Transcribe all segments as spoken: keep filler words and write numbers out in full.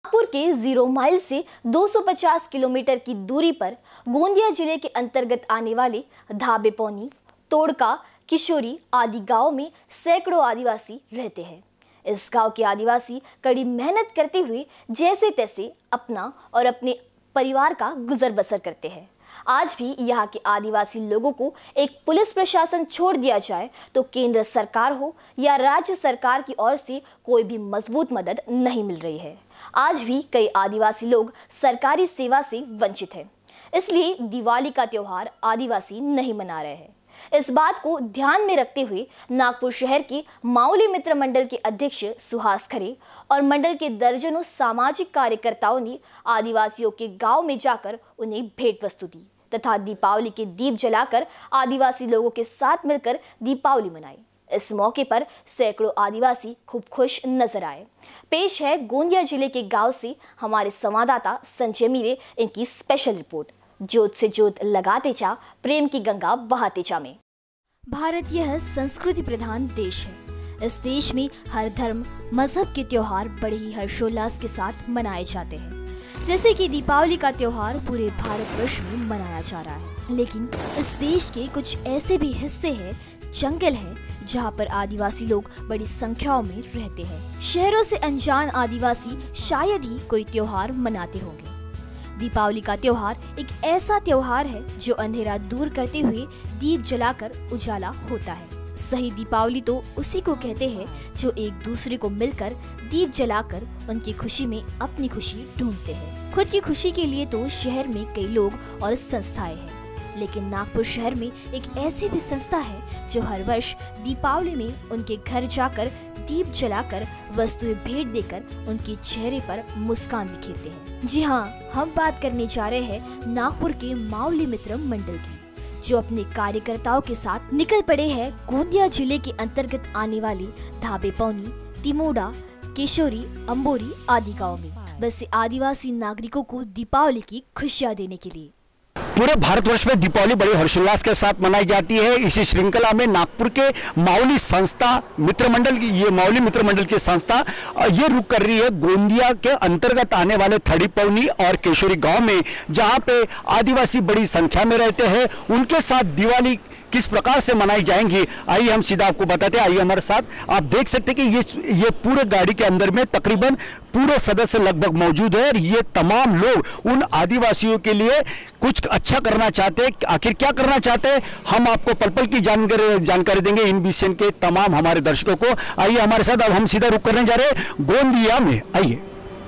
नागपुर के zero mile से दो सौ पचास किलोमीटर की दूरी पर गोंदिया जिले के अंतर्गत आने वाले धाबे पौनी, तोड़का, किशोरी आदि गांव में सैकड़ों आदिवासी रहते हैं। इस गांव के आदिवासी कड़ी मेहनत करते हुए जैसे तैसे अपना और अपने परिवार का गुजर बसर करते हैं। आज भी यहाँ के आदिवासी लोगों को एक पुलिस प्रशासन छोड़ दिया जाए तो केंद्र सरकार हो या राज्य सरकार की ओर से कोई भी मजबूत मदद नहीं मिल रही है। आज भी कई आदिवासी लोग सरकारी सेवा से वंचित हैं। इसलिए दिवाली का त्योहार आदिवासी नहीं मना रहे हैं। इस बात को ध्यान में रखते हुए नागपुर शहर के माउली मित्र मंडल के अध्यक्ष सुहास खरे और मंडल के दर्जनों सामाजिक कार्यकर्ताओं ने आदिवासियों के गांव में जाकर उन्हें भेंट वस्तु दी तथा दीपावली के दीप जलाकर आदिवासी लोगों के साथ मिलकर दीपावली मनाई। इस मौके पर सैकड़ों आदिवासी खूब खुश नजर आए। पेश है गोंदिया जिले के गांव से हमारे संवाददाता संजय मीरे इनकी स्पेशल रिपोर्ट। जोत से जोत लगाते चा, प्रेम की गंगा बहाते चा में। भारत यह संस्कृति प्रधान देश है। इस देश में हर धर्म मजहब के त्योहार बड़े ही हर्षोल्लास के साथ मनाए जाते हैं। जैसे कि दीपावली का त्योहार पूरे भारतवर्ष में मनाया जा रहा है, लेकिन इस देश के कुछ ऐसे भी हिस्से हैं, जंगल है, जहाँ पर आदिवासी लोग बड़ी संख्याओं में रहते हैं। शहरों से अनजान आदिवासी शायद ही कोई त्योहार मनाते होंगे। दीपावली का त्योहार एक ऐसा त्योहार है जो अंधेरा दूर करते हुए दीप जलाकर उजाला होता है। सही दीपावली तो उसी को कहते हैं जो एक दूसरे को मिलकर दीप जलाकर उनकी खुशी में अपनी खुशी ढूंढते हैं। खुद की खुशी के लिए तो शहर में कई लोग और संस्थाएं हैं, लेकिन नागपुर शहर में एक ऐसी भी संस्था है जो हर वर्ष दीपावली में उनके घर जाकर दीप जलाकर वस्तुएं भेंट देकर उनके चेहरे पर मुस्कान बिखेरते हैं। जी हाँ, हम बात करने जा रहे हैं नागपुर के माउली मित्र मंडल की, जो अपने कार्यकर्ताओं के साथ निकल पड़े हैं गोंदिया जिले के अंतर्गत आने वाले धाबे पौनी, तिमोड़ा, केशोरी, अंबोरी आदि गाँव में बसे आदिवासी नागरिकों को दीपावली की खुशियाँ देने के लिए। पूरे भारतवर्ष में दीपावली बड़े हर्षोल्लास के साथ मनाई जाती है। इसी श्रृंखला में नागपुर के माउली संस्था मित्र मंडल की ये माउली मित्र मंडल की संस्था ये रुक कर रही है गोंदिया के अंतर्गत आने वाले थड़ी पौनी और केशोरी गांव में, जहां पे आदिवासी बड़ी संख्या में रहते हैं। उनके साथ दिवाली किस प्रकार से मनाई जाएंगी, आइए हम सीधा आपको बताते हैं। आइए हमारे साथ। आप देख सकते हैं कि ये ये पूरे गाड़ी के अंदर में तकरीबन पूरे सदस्य लगभग मौजूद है और ये तमाम लोग उन आदिवासियों के लिए कुछ अच्छा करना चाहते हैं। आखिर क्या करना चाहते हैं, हम आपको पल पल की जानकारी जानकारी देंगे इन विषय के तमाम हमारे दर्शकों को। आइए हमारे साथ। अब हम सीधा रुक करने जा रहे हैं गोंदिया में। आइए।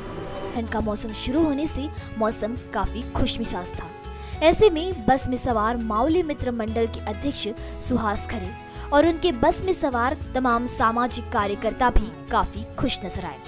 ठंड का मौसम शुरू होने से मौसम काफी खुशमिजाज था। ऐसे में बस में सवार माउली मित्र मंडल के अध्यक्ष सुहास खरे और उनके बस में सवार तमाम सामाजिक कार्यकर्ता भी काफी खुश नजर आए।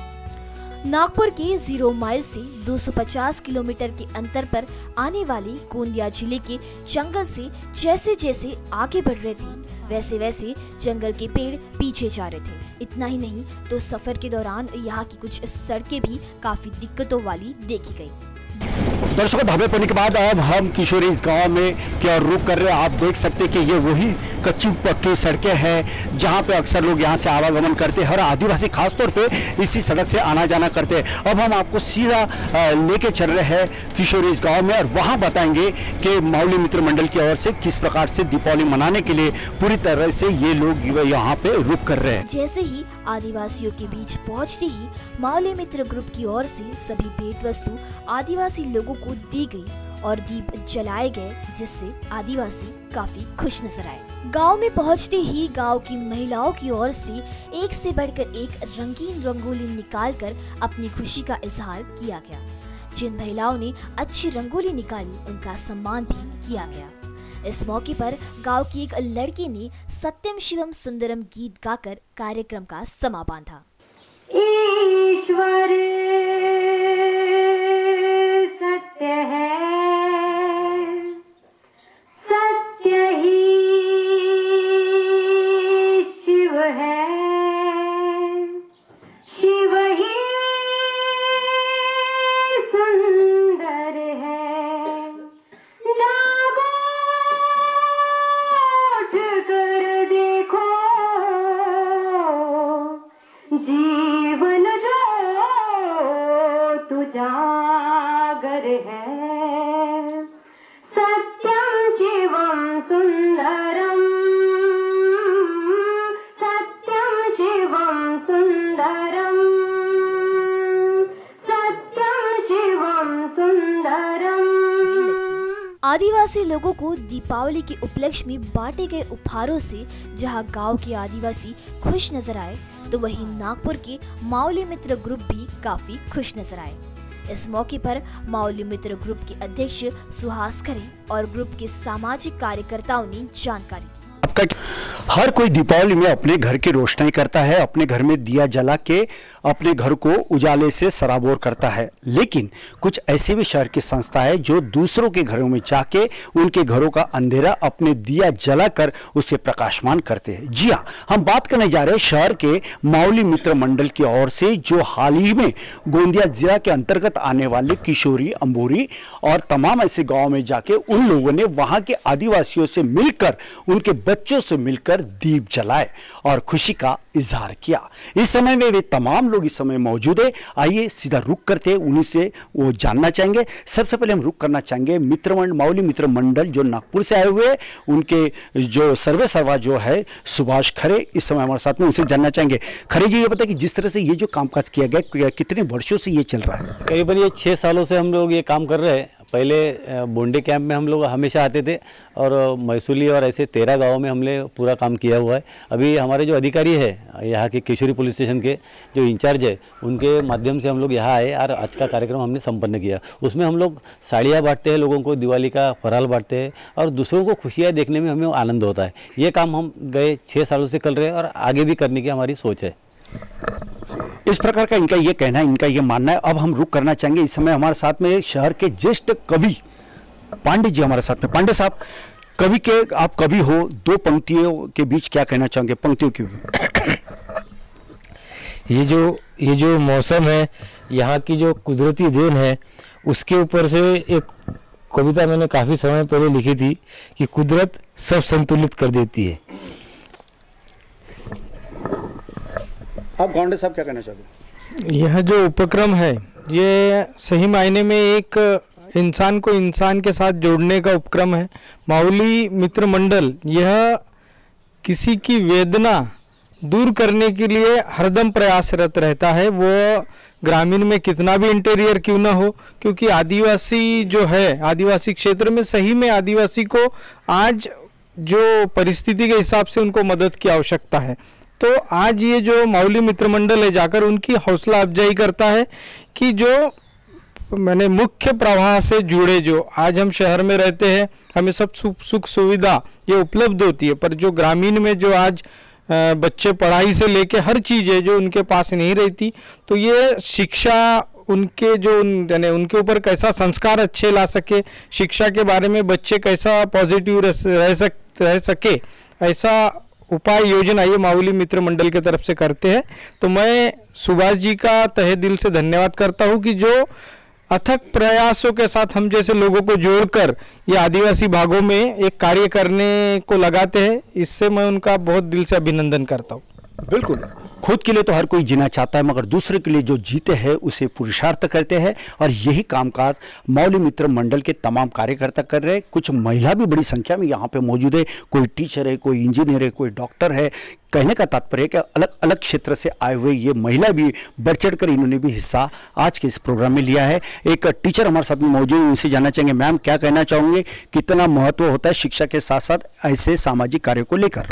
नागपुर के जीरो माइल से दो सौ पचास किलोमीटर के अंतर पर आने वाले गोंदिया जिले के जंगल से जैसे जैसे आगे बढ़ रहे थे, वैसे वैसे जंगल के पेड़ पीछे जा रहे थे। इतना ही नहीं तो सफर के दौरान यहाँ की कुछ सड़कें भी काफी दिक्कतों वाली देखी गई। दर्शकों, धाबे पौनी के बाद अब हम किशोरी इस गांव में क्या रुक कर रहे हैं। आप देख सकते हैं कि ये वही कच्ची पक्की सड़कें हैं जहां पे अक्सर लोग यहां से आवागमन करते हैं। हर आदिवासी खासतौर पे इसी सड़क से आना जाना करते हैं। अब हम आपको सीधा लेके चल रहे हैं किशोरी इस गांव में और वहां बताएंगे कि माउली मित्र मंडल की ओर से किस प्रकार से दीपावली मनाने के लिए पूरी तरह से ये लोग यहाँ पे रुक कर रहे हैं। जैसे ही आदिवासियों के बीच पहुँचते ही माउली मित्र ग्रुप की ओर से सभी भेंट वस्तु आदिवासी लोगों को दी गई और दीप जलाए गए, जिससे आदिवासी काफी खुश नजर आए। गांव में पहुंचते ही गांव की महिलाओं की ओर से एक से बढ़कर एक रंगीन रंगोली निकालकर अपनी खुशी का इजहार किया गया। जिन महिलाओं ने अच्छी रंगोली निकाली उनका सम्मान भी किया गया। इस मौके पर गांव की एक लड़की ने सत्यम शिवम सुंदरम गीत गाकर कार्यक्रम का समा बांधा। ईश्वर सत्य है, सत्य ही शिव है, शिव ही सुंदर है। जागो उठ कर देखो, जीवन जो आदिवासी लोगों को दीपावली के उपलक्ष्य में बांटे गए उपहारों से जहां गांव के आदिवासी खुश नजर आए, तो वहीं नागपुर के मावली मित्र ग्रुप भी काफी खुश नजर आए। इस मौके पर मावली मित्र ग्रुप के अध्यक्ष सुहास खरे और ग्रुप के सामाजिक कार्यकर्ताओं ने जानकारी दी। आपका हर कोई दीपावली में अपने घर की रोशनाई करता है, अपने घर में दिया जला के अपने घर को उजाले से सराबोर करता है, लेकिन कुछ ऐसे भी शहर की संस्था है जो दूसरों के घरों में जाके उनके घरों का अंधेरा अपने दिया जलाकर उसे प्रकाशमान करते हैं। जी हाँ, हम बात करने जा रहे हैं शहर के मावली मित्र मंडल की ओर से, जो हाल ही में गोंदिया जिला के अंतर्गत आने वाले किशोरी, अंबोरी और तमाम ऐसे गाँव में जाके उन लोगों ने वहाँ के आदिवासियों से मिलकर, उनके बच्चों से मिलकर दीप जलाए और खुशी का इजहार किया। इस समय में वे तमाम लोग इस समय मौजूद है। आइए सीधा रुक करते हैं, उन्हीं से वो जानना चाहेंगे। सबसे पहले हम रुक करना चाहेंगे मित्र मंडल, मावली मित्र मंडल जो नागपुर से आए हुए हैं, उनके जो सर्वे सर्वा जो है सुभाष खरे इस समय हमारे साथ में, उनसे जानना चाहेंगे। खरे जी, ये बताइए कि जिस तरह से ये जो कामकाज किया गया, कितने वर्षों से ये चल रहा है? करीबन ये छः सालों से हम लोग ये काम कर रहे हैं। पहले बोंडे कैंप में हम लोग हमेशा आते थे और मैसूली और ऐसे तेरह गाँव में हमने पूरा काम किया हुआ है। अभी हमारे जो अधिकारी है यहाँ के किशोरी पुलिस स्टेशन के जो इंचार्ज है, उनके माध्यम से हम लोग यहाँ आए और आज का कार्यक्रम हमने संपन्न किया। उसमें हम लोग साड़ियाँ बांटते हैं, लोगों को दिवाली का फराल बांटते हैं और दूसरों को खुशियाँ देखने में हमें आनंद होता है। ये काम हम गए छः सालों से कर रहे हैं और आगे भी करने की हमारी सोच है। इस प्रकार का इनका ये कहना है, इनका ये मानना है। अब हम रुक करना चाहेंगे। इस समय हमारे साथ में शहर के ज्येष्ठ कवि पांडे जी हमारे साथ में। पांडे साहब, कवि के आप कवि हो, दो पंक्तियों के बीच क्या कहना चाहेंगे? पंक्तियों की ये जो ये जो मौसम है, यहाँ की जो कुदरती देन है, उसके ऊपर से एक कविता मैंने काफ़ी समय पहले लिखी थी कि कुदरत सब संतुलित कर देती है। आप गौंडे साहब क्या कहना चाहते? यह जो उपक्रम है, ये सही मायने में एक इंसान को इंसान के साथ जोड़ने का उपक्रम है। मावली मित्र मंडल यह किसी की वेदना दूर करने के लिए हरदम प्रयासरत रहता है, वो ग्रामीण में कितना भी इंटीरियर क्यों ना हो, क्योंकि आदिवासी जो है, आदिवासी क्षेत्र में सही में आदिवासी को आज जो परिस्थिति के हिसाब से उनको मदद की आवश्यकता है। तो आज ये जो मावली मित्र मंडल है, जाकर उनकी हौसला अफजाई करता है कि जो मैंने मुख्य प्रवाह से जुड़े, जो आज हम शहर में रहते हैं, हमें सब सुख सुविधा ये उपलब्ध होती है, पर जो ग्रामीण में जो आज बच्चे पढ़ाई से लेके हर चीज़ है जो उनके पास नहीं रहती, तो ये शिक्षा उनके जो यानी उनके ऊपर कैसा संस्कार अच्छे ला सके, शिक्षा के बारे में बच्चे कैसा पॉजिटिव रह सक रह सके, ऐसा उपाय योजना ये मावली मित्र मंडल के तरफ से करते हैं। तो मैं सुभाष जी का तहे दिल से धन्यवाद करता हूँ कि जो अथक प्रयासों के साथ हम जैसे लोगों को जोड़कर ये आदिवासी भागों में एक कार्य करने को लगाते हैं, इससे मैं उनका बहुत दिल से अभिनंदन करता हूँ। बिल्कुल, खुद के लिए तो हर कोई जीना चाहता है, मगर दूसरे के लिए जो जीते हैं उसे पुरुषार्थ करते हैं, और यही कामकाज मावली मित्र मंडल के तमाम कार्यकर्ता कर रहे हैं। कुछ महिला भी बड़ी संख्या में यहाँ पे मौजूद है, कोई टीचर है, कोई इंजीनियर है, कोई डॉक्टर है। कहने का तात्पर्य है कि अलग अलग क्षेत्र से आए हुए ये महिला भी बढ़ चढ़ कर इन्होंने भी हिस्सा आज के इस प्रोग्राम में लिया है। एक टीचर हमारे साथ में मौजूद है, उनसे जानना चाहेंगे, मैम क्या कहना चाहोगे, कितना महत्व होता है शिक्षा के साथ साथ ऐसे सामाजिक कार्यों को लेकर?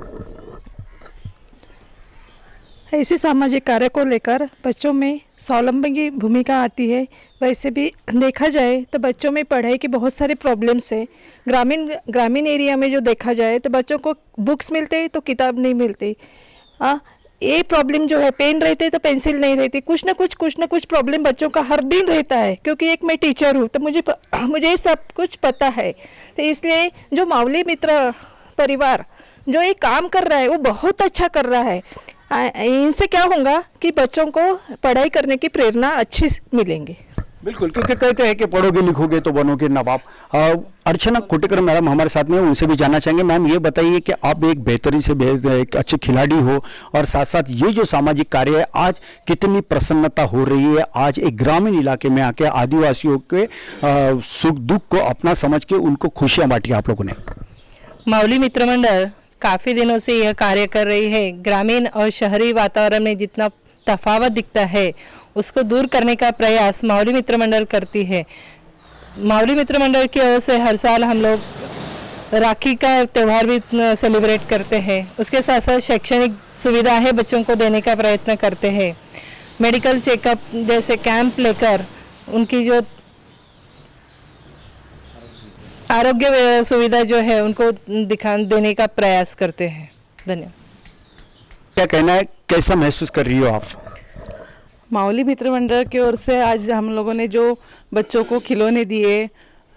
ऐसे सामाजिक कार्य को लेकर बच्चों में स्वावलंबन की भूमिका आती है। वैसे भी देखा जाए तो बच्चों में पढ़ाई के बहुत सारे प्रॉब्लम्स हैं। ग्रामीण ग्रामीण एरिया में जो देखा जाए तो बच्चों को बुक्स मिलते हैं तो किताब नहीं मिलती। हाँ, ये प्रॉब्लम जो है, पेन रहते तो पेंसिल नहीं रहती, कुछ ना कुछ कुछ ना कुछ प्रॉब्लम बच्चों का हर दिन रहता है। क्योंकि एक मैं टीचर हूँ तो मुझे मुझे सब कुछ पता है। तो इसलिए जो मावली मित्र परिवार जो ये काम कर रहा है वो बहुत अच्छा कर रहा है। इनसे क्या होगा कि बच्चों को पढ़ाई करने की प्रेरणा अच्छी मिलेंगी। बिल्कुल, क्योंकि कहते हैं कि पढ़ोगे लिखोगे तो बनोगे नवाब। अर्चना कोटेकर मैडम हमारे साथ में, उनसे भी जानना चाहेंगे। मैम ये बताइए कि आप एक बेहतरीन से एक अच्छे खिलाड़ी हो, और साथ साथ ये जो सामाजिक कार्य है, आज कितनी प्रसन्नता हो रही है, आज एक ग्रामीण इलाके में आके आदिवासियों के सुख दुख को अपना समझ के उनको खुशियाँ बांटी आप लोगों ने। मावली मित्र मंडल काफ़ी दिनों से यह कार्य कर रही है। ग्रामीण और शहरी वातावरण में जितना तफावत दिखता है उसको दूर करने का प्रयास मावली मित्र मंडल करती है। मावली मित्र मंडल की ओर से हर साल हम लोग राखी का त्यौहार भी सेलिब्रेट करते हैं। उसके साथ साथ शैक्षणिक सुविधाएं बच्चों को देने का प्रयत्न करते हैं। मेडिकल चेकअप जैसे कैंप लेकर उनकी जो आरोग्य सुविधा जो है उनको दिखा देने का प्रयास करते हैं। धन्यवाद। क्या कहना है, कैसा महसूस कर रही हो आप? मावली मित्र मंडल की ओर से आज हम लोगों ने जो बच्चों को खिलौने दिए,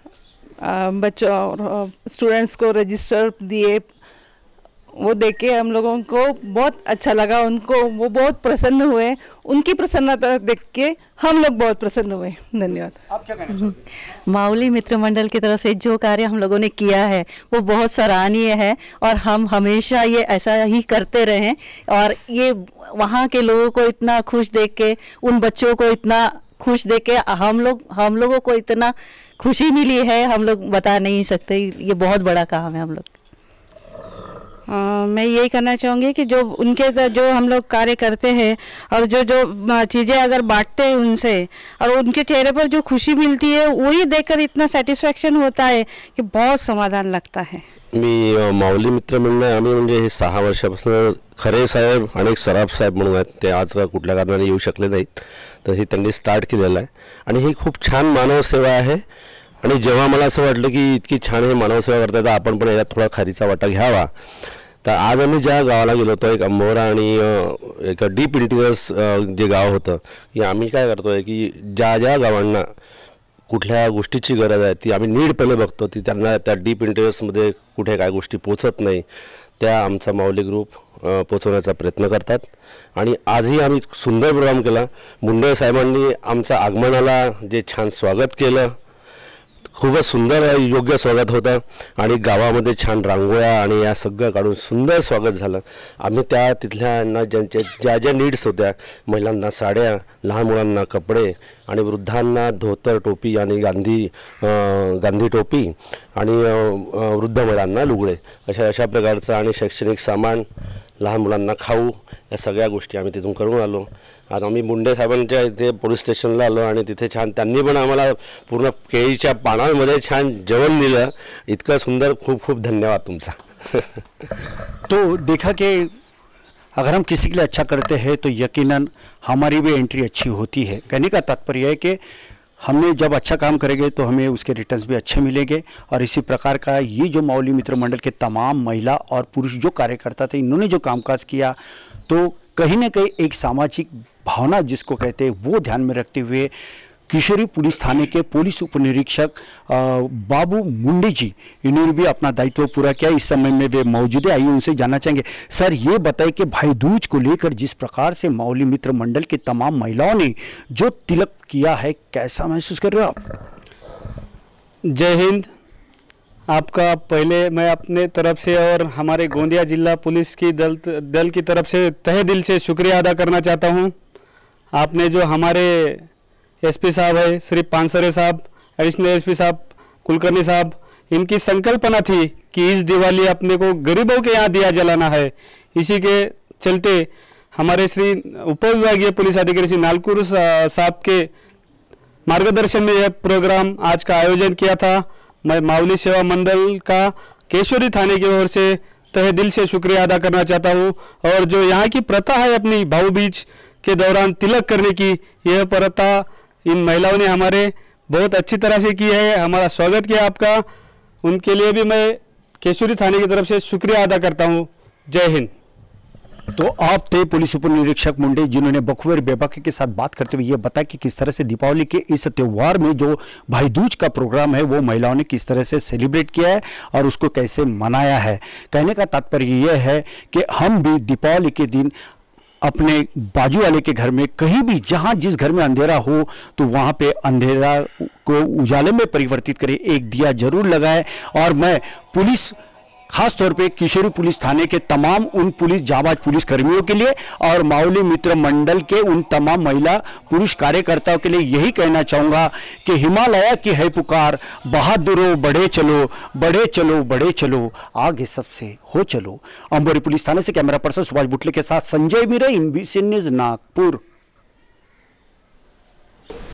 बच्चों और स्टूडेंट्स को रजिस्टर दिए, वो देख के हम लोगों को बहुत अच्छा लगा। उनको वो बहुत प्रसन्न हुए, उनकी प्रसन्नता देख के हम लोग बहुत प्रसन्न हुए। धन्यवाद। आप क्या कहना? मावली मित्र मंडल की तरफ से जो कार्य हम लोगों ने किया है वो बहुत सराहनीय है और हम हमेशा ये ऐसा ही करते रहें। और ये वहाँ के लोगों को इतना खुश देख के, उन बच्चों को इतना खुश देख के हम लोग हम लोगों को इतना खुशी मिली है, हम लोग बता नहीं सकते। ये बहुत बड़ा काम है हम लोग। आ, मैं यही करना चाहूँगी कि जो उनके जो हम लोग कार्य करते हैं और जो जो चीज़ें अगर बांटते हैं उनसे और उनके चेहरे पर जो खुशी मिलती है वही देखकर इतना सेटिस्फॅक्शन होता है कि बहुत समाधान लगता है। मी मावली मित्र मंडळ आम्ही म्हणजे हे सहा वर्षापासून खरे साहेब आणि सराफ साहेब म्हणून आहेत, ते आज कुठल्या कारणाने येऊ शकले नाहीत, तर हे त्यांनी स्टार्ट केलेलं आहे आणि ही खूप छान मानव सेवा आहे। आणि जेव्हा मला असं वाटलं की इतकी छान हे मानव सेवा करतात तर आपण पण यात थोडा खारीचा वाटा घ्यावा, तर आज आम्ही ज्या गावाला गेलो होतो, एक अंबोरा आणि एक डीप इंटिरियर्स जे गाव होतं, की आम्ही काय करतोय की ज्या ज्या गावांना कुठल्या गोष्टीची गरज आहे ती आम्ही नीड पहिले बघतो, ती त्यांना त्या डीप इंटरेस्टमध्ये कुठे काय गोष्टी पोचत नाही त्या आमचा मावली ग्रुप पोचवण्याचा प्रयत्न करतात। आणि आजही आम्ही सुंदर प्रोग्राम केला। मुंडे साहेबांनी आमच्या आगमनाला जे छान स्वागत केलं, खूपच सुंदर योग्य स्वागत होतं आणि गावामध्ये छान रांगोळ्या आणि या सगळं काढून सुंदर स्वागत झालं। आम्ही त्या तिथल्या ज्यांचे ज्या ज्या नीड्स होत्या, महिलांना साड्या, लहान मुलांना कपडे आणि वृद्धांना धोतर टोपी आणि गांधी गांधी टोपी आणि वृद्ध महिलांना लुगडे अशा अशा प्रकारचं आणि शैक्षणिक सामान, लहान मुलांना खाऊ, या सगळ्या गोष्टी आम्ही तिथून करून आलो। आज आम्ही मुंडे साहेबांच्या इथे पोलीस स्टेशनला आलो आणि तिथे छान त्यांनी पण आम्हाला पूर्ण केळीच्या पानांमध्ये छान जेवण दिलं। इतकं सुंदर, खूप खूप धन्यवाद तुमचा। तो देखा कि अगर हम किसी के लिए अच्छा करते हैं तो यकीनन हमारी भी एंट्री अच्छी होती है। कहने का तात्पर्य है कि हमने जब अच्छा काम करेंगे तो हमें उसके रिटर्न्स भी अच्छे मिलेंगे। और इसी प्रकार का ये जो मावली मित्र मंडल के तमाम महिला और पुरुष जो कार्यकर्ता थे, इन्होंने जो कामकाज किया, तो कहीं ना कहीं एक सामाजिक भावना जिसको कहते हैं वो ध्यान में रखते हुए किशोरी पुलिस थाने के पुलिस उपनिरीक्षक बाबू मुंडे जी, इन्होंने भी अपना दायित्व पूरा किया। इस समय में वे मौजूद है, आइए उनसे जानना चाहेंगे। सर, ये बताएं कि भाई दूज को लेकर जिस प्रकार से मावली मित्र मंडल के तमाम महिलाओं ने जो तिलक किया है, कैसा महसूस कर रहे हो आप? जय हिंद। आपका पहले मैं अपने तरफ से और हमारे गोंदिया जिला पुलिस की दल दल की तरफ से तहे दिल से शुक्रिया अदा करना चाहता हूं। आपने जो हमारे एसपी साहब है श्री पानसरे साहब, एडिशनल एसपी साहब, कुलकर्णी साहब, इनकी संकल्पना थी कि इस दिवाली अपने को गरीबों के यहाँ दिया जलाना है। इसी के चलते हमारे श्री उपविभागीय पुलिस अधिकारी श्री नालकुर साहब के मार्गदर्शन में यह प्रोग्राम आज का आयोजन किया था। मैं मावली सेवा मंडल का केशोरी थाने की ओर से तहे दिल से शुक्रिया अदा करना चाहता हूँ। और जो यहाँ की प्रथा है अपनी भाऊबीज के दौरान तिलक करने की, यह प्रथा इन महिलाओं ने हमारे बहुत अच्छी तरह से की है, हमारा स्वागत किया आपका। उनके लिए भी मैं केशोरी थाने की तरफ से शुक्रिया अदा करता हूँ। जय हिंद। तो आप थे पुलिस उप निरीक्षक मुंडे, जिन्होंने बखूबी बेबाकी के साथ बात करते हुए ये बताया कि किस तरह से दीपावली के इस त्यौहार में जो भाई दूज का प्रोग्राम है वो महिलाओं ने किस तरह से सेलिब्रेट किया है और उसको कैसे मनाया है। कहने का तात्पर्य यह है कि हम भी दीपावली के दिन अपने बाजू वाले के घर में कहीं भी जहां जिस घर में अंधेरा हो तो वहां पे अंधेरा को उजाले में परिवर्तित करें, एक दिया जरूर लगाएं। और मैं पुलिस, खास तौर पे किशोरी पुलिस थाने के तमाम उन पुलिस जाबाज पुलिस कर्मियों के लिए और मावली मित्र मंडल के उन तमाम महिला पुरुष कार्यकर्ताओं के लिए यही कहना चाहूँगा कि हिमालय की है पुकार, बहादुरों बढ़े चलो, बढ़े चलो, बढ़े चलो, आगे सबसे हो चलो। अंबोरी पुलिस थाने से कैमरा पर्सन सुभाष बुटले के साथ Sanjay Mire, in B C news Nagpur.